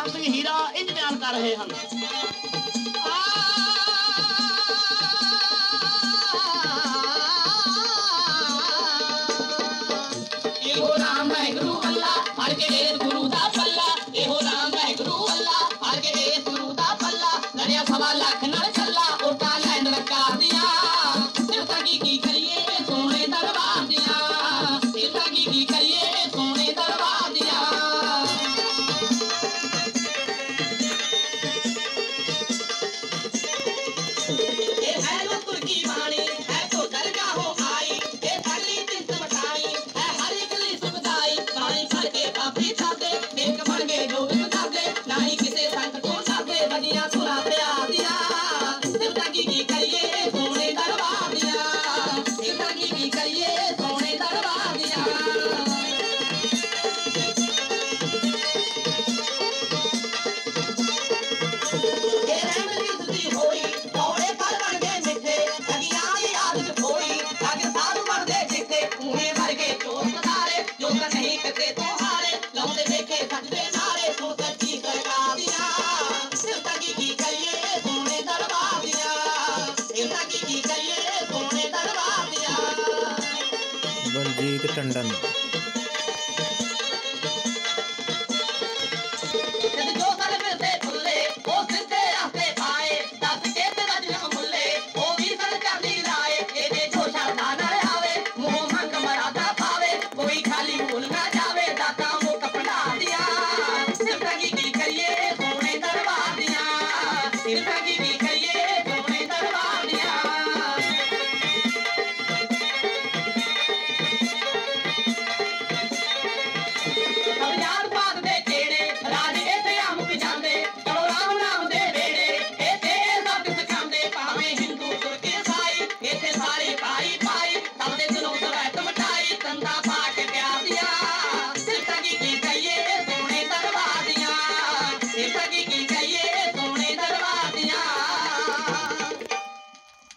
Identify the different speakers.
Speaker 1: ਜਵਾਹਰ ਸਿੰਘ ਹੀਰਾ ਇੰਜ ਬਿਆਨ ਕਰ ਰਹੇ ਹਨ। ਇਹੋ ਨਾਮ ਹੈ ਗੁਰੂ ਅੱਲਾ ਹਰ ਕੇ ਇਸ ਗੁਰੂ ਦਾ ਪੱਲਾ, ਇਹੋ ਨਾਮ ਹੈ ਗੁਰੂ ਅੱਲਾ ਹਰ ਕੇ ਇਸ ਗੁਰੂ ਦਾ ਪੱਲਾ। ਲੜਿਆ 1.25 ਲੱਖ ਨਾਲ ਚੱਲਾ ਵੋਟਾਂ ਲੈਣ ਰੱਖਾ ਦੀਆਂ, ਸਿਰਤਾਂ ਕੀ ਕਰੀਏ ਸੋਹਣੇ ਦਰਬਾਰ ਦੀਆਂ, ਸਿਰਤਾਂ ਕੀ ਕਰੀਏ ਸੋਹਣੇ ਦਰਬਾਰ ਦੀਆਂ। ਇਹ ਹੈ ਜੋ ਤੁਰਕੀ ਬਾਣੀ ਹੈ ਤੋਂ ਦਰਗਾਹੋਂ ਆਈ, ਇਹ ਸਾਡੀ ਤਿੰਤ ਮਠਾਈ ਹੈ ਹਰ ਇੱਕ ਲਈ ਸੁਖਦਾਈ। ਬਾਣੀ ਪੜ੍ਹ ਕੇ ਬਾਬੇ ਛਾਦੇ ਇੱਕ ਬਣ ਗਏ ਜੋ ਵਿਸਦਾਦੇ, ਨਾ ਹੀ ਕਿਸੇ ਸੰਤ ਤੋਂ ਛਾਦੇ ਵਧੀਆ ਸੁਰਾ ਪਿਆ ਦੀਆਂ, ਸਿਰਤਾਂ ਕੀ ਕਰੀਏ ਸੋਹਣੇ ਦਰਬਾਰ ਦੀਆਂ, ਸਿਰਤਾਂ ਕੀ ਕਰੀਏ ਸੋਹਣੇ ਦਰਬਾਰ ਦੀਆਂ। ਇਹ ਰਹਿਮਤ ਦੀ ਹੋਈ ਕੌੜੇ ਫਲ ਬਣਦੇ ਮਿੱਠੇ, ਠਗੀਆਂ ਦੀ ਆਦਤ ਹੋਈ ਠੱਗ ਸਾਧੂ ਬਣਦੇ ਜਿੱਥੇ। ਕੂਹੇ ਵਰਗੇ ਚੋਰ ਸਦਾਰੇ ਜੋ ਨਹੀਂ ਕਿਤੇ ਤੋਂ ਹਾਰੇ, ਲਾਉਂਦੇ ਦੇਖੇ ਸੱਜਦੇ ਨਾਰੇ ਸੋ ਸੱਚੀ ਸਰਕਾਰ ਦੀਆਂ, ਸਿਰਤਾਂ ਕੀ ਕਰੀਏ ਸੋਹਣੇ ਦਰਬਾਰ ਦੀਆਂ, ਸਿਰਤਾਂ ਕੀ ਕਰੀਏ ਸੋਹਣੇ ਦਰਬਾਰ ਦੀਆਂ।
Speaker 2: ਬਲਜੀਤ ਟੰਡਨ।